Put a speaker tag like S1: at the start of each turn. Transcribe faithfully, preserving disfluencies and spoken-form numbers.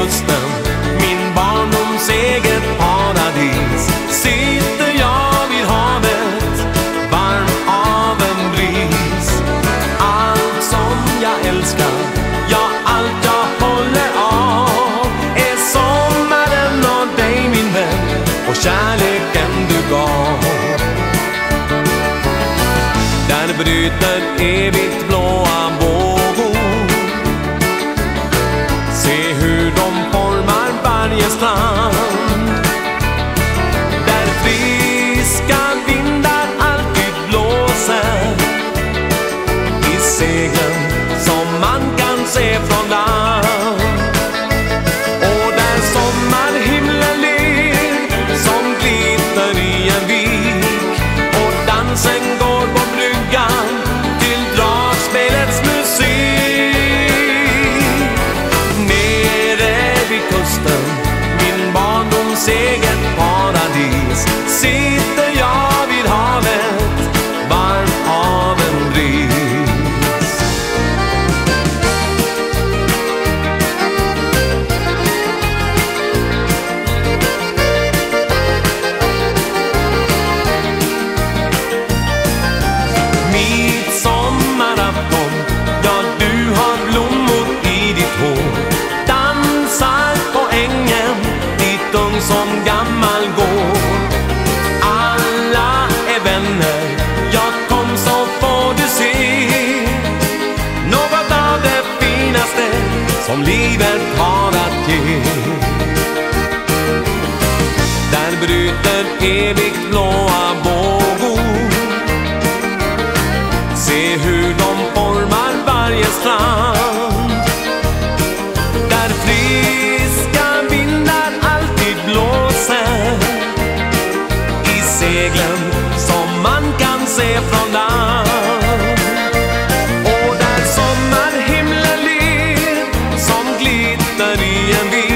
S1: kusten, min barndoms eget paradis, sitter jag vid havet, varm av en bris. Allt som jag älskar, ja allt jag håller av, är sommaren och dig min vän, och kärleken du gav. Där bryter evigt blåa vågor, se hur de formar varje strand. Där friska vindar alltid blåser i seglen som man kan se från land. Och där sommarhimlen ler som glitter i en vik, och dansen går på bryggan till dragspelets musik. Nere vid kusten, min barndoms eget paradis, sitter jag vid havet, varm av en bris. Midsommarafton, ja du har blommor i ditt hår, dansar på ängen dit ung som gammal går. Alla är vänner, ja kom så får du se något av det finaste som livet har att ge. Där bryter evigt blåa vågor, se hur de formar varje strand. Där friska vindar alltid blåser i seglen som man kan se från land. Och där sommarhimlen ler som glitter i en vik,